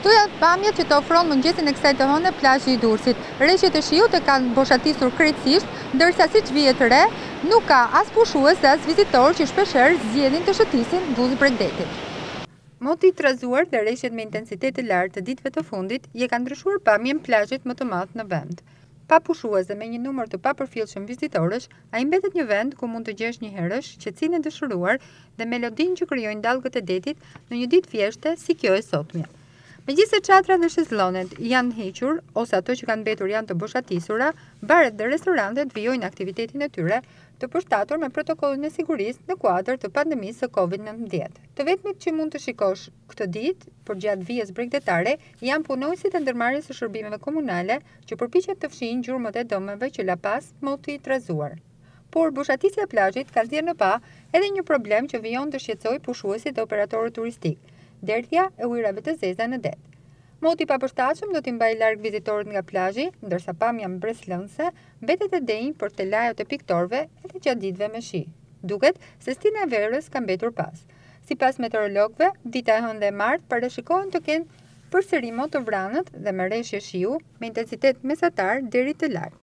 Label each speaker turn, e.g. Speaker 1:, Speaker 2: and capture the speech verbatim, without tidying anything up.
Speaker 1: Këto janë pamjet që të ofron mëngjesin e kësaj të hëne plazhi i Durrësit. Reshjet e shiut e kanë boshatisur krejtësisht, ndërsa siç vihet re, nuk ka as pushues as vizitor që shpeshherë zgjedhin të shëtisin buzë Bregdetit. Moti i trazuar dhe reshjet me intensitet të lartë të ditëve të fundit je kanë ndryshuar pamjen plazhit më të madh në vend. Pa pushues dhe me një numër të papërfillshëm vizitorësh, ai mbetet një vend ku mund të gjesh një herësh qetësinë e dëshiruar dhe melodinë që krijojnë dallgët e detit në një ditë fjeshte si kjo e sotme. Megjithëse çadrat dhe shezllonet janë hequr ose ato që kanë mbetur janë të boshatisura, baret dhe restorantet vijojnë aktivitetin e tyre të përshtatur me protokollin e sigurisë në kuadër të pandemisë së kovid nëntëmbëdhjetë. Të vetmit që mund të shikosh këtë ditë përgjatë vijës bregdetare janë punojësit e ndërmarrjes së shërbimeve komunale që përpiqen të fshihin gjurmët e domeve që la pas moti i trazuar. Por boshatisja e plazhit ka nxjerrë në pa edhe një problem që vijon të shqetësojë pushuesit dhe operatorët turistik: derdhja e ujërave të zeza në det. Moti i papërshtatshëm do t'i mbajë larg vizitorët nga plazhi, ndërsa pamja mbreslënse mbetet e denjë për te lajot e piktorëve edhe gjatë ditëve me shi. Duket se stina e verës ka mbetur pas. Sipas meteorologëve, dita e hënë dhe e martë parashikohen të kenë përsëri mo të vranët dhe me reshje shiu me intensitet mesatar deri të lartë.